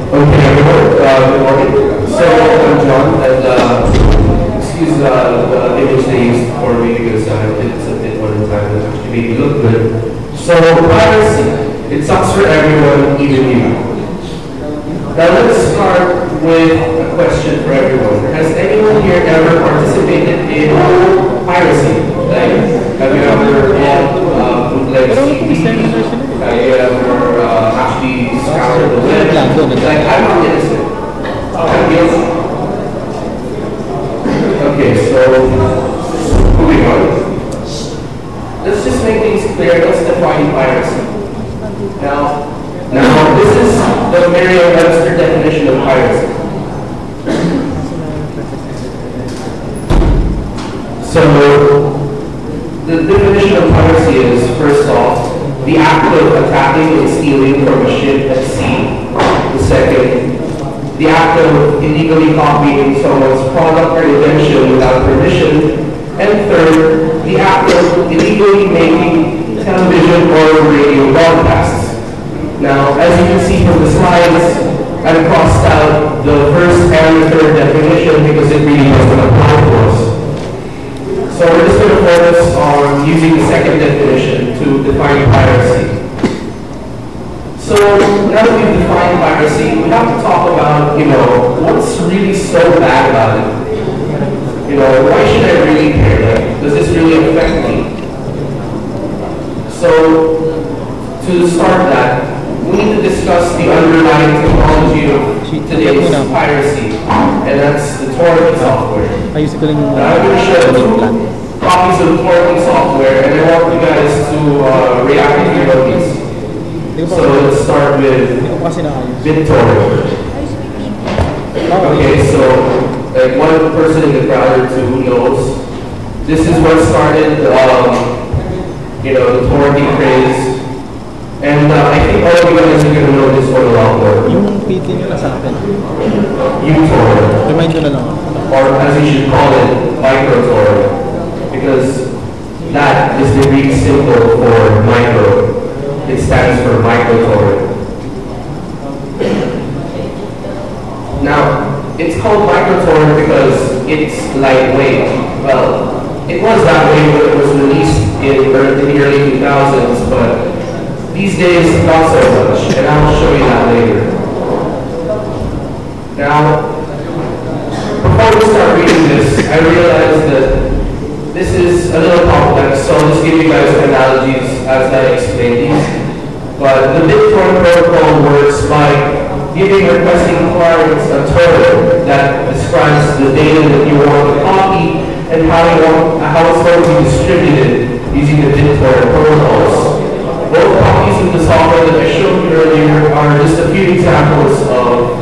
Okay, everyone, good morning. So, I'm John, and excuse the image they used for me because it's a bit more than time. It actually made me look good. So, piracy, it sucks for everyone, even you. Now, let's start with a question for everyone. Has anyone here ever participated in piracy? Like, have you ever bought bootleg CDs? Have you ever actually scoured the web? Like, I'm not innocent. I'm guilty. Okay, so moving on. Let's just make things clear. Let's define piracy. Now this is the Merriam-Webster definition of piracy. So the definition of piracy is, first off, the act of attacking and stealing from a ship at sea. The second, the act of illegally copying someone's product or invention without permission. And third, the act of illegally making television or radio broadcasts. Now, as you can see from the slides, I've crossed out the first and the third definition because it really doesn't apply to us. So we're just going to focus on using the second definition to define piracy. So now that we've defined piracy, we have to talk about, what's really so bad about it? Why should I really care? Like, does this really affect me? So to start that, we need to discuss the underlying technology of today's piracy, and that's the torrenting software. Now, I'm going to show two copies of torrenting software, and I want you guys to react if you know these. So let's start with BitTorrent. Okay, so like one person in the crowd or two knows, this is what started, the torrenting craze. And I think all of you guys are going to know this one a lot more. Yung PT nyo na sa akin. uTorrent. Remind nyo na lang. Or as you should call it, microTorrent. Because that is the Greek symbol for micro. It stands for microTorrent. Now, it's called microTorrent because it's lightweight. Well, it was that way when it was released in the early 2000s, but these days, not so much, and I'll show you that later. Now, before we start reading this, I realized that this is a little complex, so I'll just give you guys analogies as I explain these. But the BitTorrent protocol works by giving requesting clients a torrent that describes the data that you want to copy and how it's going to be distributed using the BitTorrent protocols. Both copies of the software that I showed you earlier are just a few examples of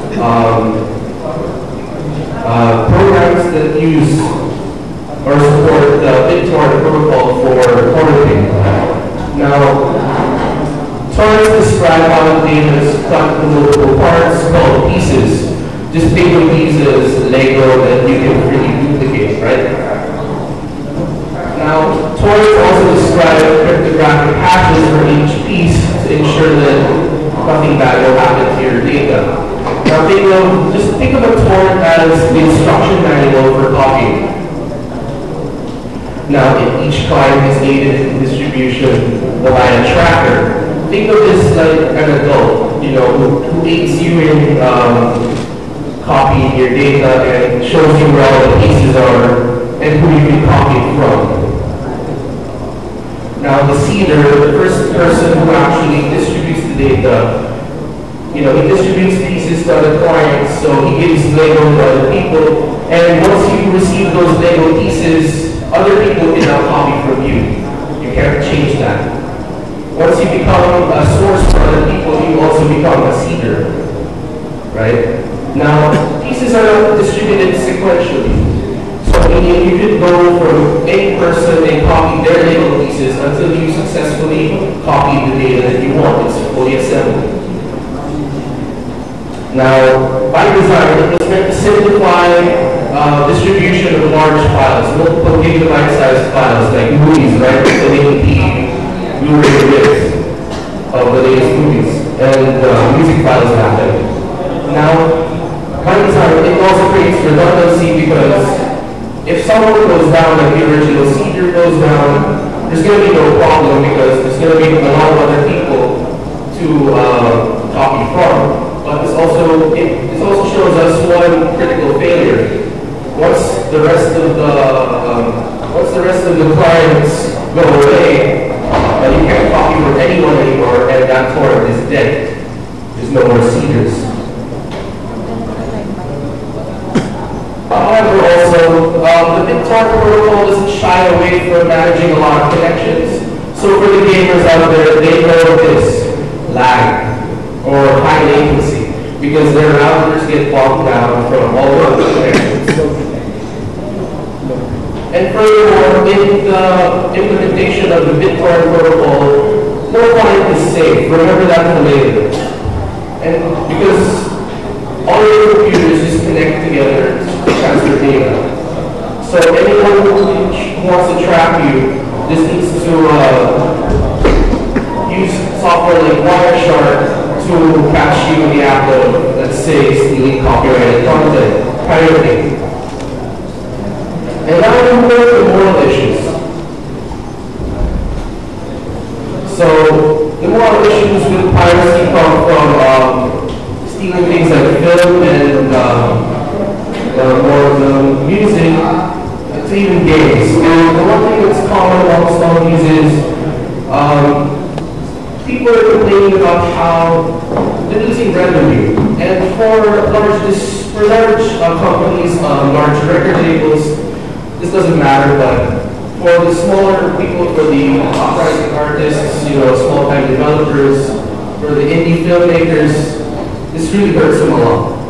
programs that use or support the BitTorrent protocol for torrenting. Now, torrents describe how the data is cut into multiple parts called pieces. Just think of these as Lego that you can really duplicate, right? Now, torrents also describe cryptographic hashes for each piece to ensure that nothing bad will happen to your data. Now, just think of a torrent as the instruction manual for copying. Now, if each client is aided in distribution by a tracker, think of this like an adult, who aids you in copying your data and shows you where all the pieces are and who you can copy it from. Now, the seeder, the first person who actually distributes the data, he distributes pieces to other clients, so he gives Lego to other people, and once you receive those Lego pieces, other people can now copy from you. You can't change that. Once you become a source for other people, you also become a seeder, right? Now, pieces are distributed sequentially. So meaning you could go from any person and copy their Lego pieces until you successfully copy the data that you want. It's fully assembled. Now, by design, it was meant to simplify distribution of large files, multiple gigabyte-sized files like movies, right? The Blu-ray discs of the latest movies and music files happen. normal goes down, like the original cedar goes down, there's going to be no problem because there's going to be a lot of other people to copy from. But it also shows us one critical failure. Once the rest of the clients go away, you can't copy from anyone anymore, and that torrent is dead. There's no more cedars. However, also, the BitTorrent protocol doesn't shy away from managing a lot of connections. So for the gamers out there, they know this lag or high latency because their routers get bogged down from all of the connections. And furthermore, in the implementation of the BitTorrent protocol, no client is safe. Remember that for later. And because all your computers just connect together to transfer data. So anyone who wants to track you just needs to use software like Wireshark to catch you in the act of, let's say, stealing copyrighted content, pirating. And now we move to moral issues. So the moral issues with piracy come from stealing things like film and more music to even games. And the one thing that's common amongst all these is people are complaining about how they're losing revenue. And for large companies, large record labels, this doesn't matter, but for the smaller people, for the uprising artists, small-time developers, for the indie filmmakers, this really hurts them a lot.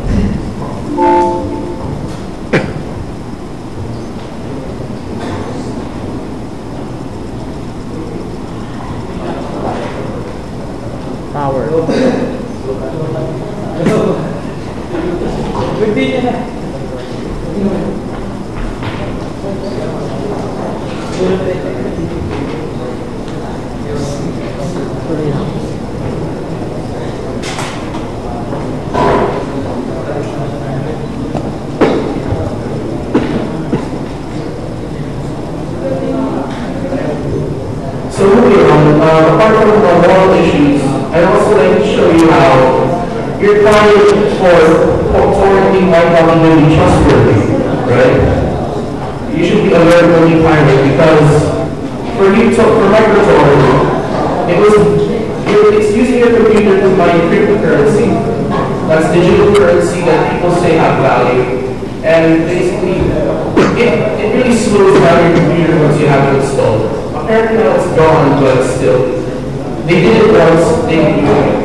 Power. So moving on, apart from the moral issues, I'd also like to show you how your client for torrenting might not even be trustworthy, right? You should be alert when you pirate because for microtorrenting, it's using your computer to buy cryptocurrency. That's digital currency that people say have value. And basically, it really slows down your computer once you have it installed. Apparently now it's gone, but still. They did it once, they can do it.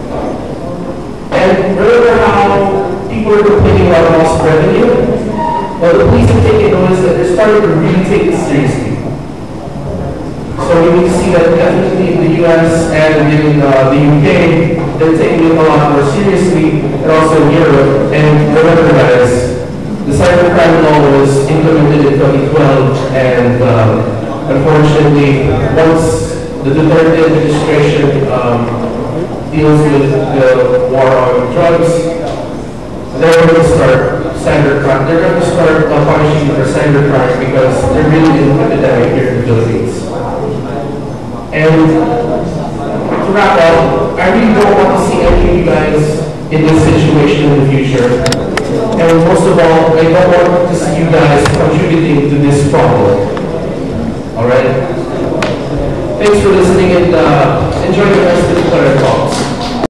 And remember how people are complaining about lost revenue? Well, the police have taken notice that they're starting to really take it seriously. So you can see that definitely in the US and in the UK, they're taking it a lot more seriously, and also in Europe. And remember guys, the cybercrime law was implemented in 2012, and unfortunately, once the Duterte administration deals with the war on drugs, they're going to start cybercrime. They're going to start punishing for cybercrime because they're really an epidemic here in the Philippines. And to wrap up, I really don't want to see any of you guys in this situation in the future. And most of all, I don't want to see you guys contributing to this problem. Alright? Thanks for listening and enjoy the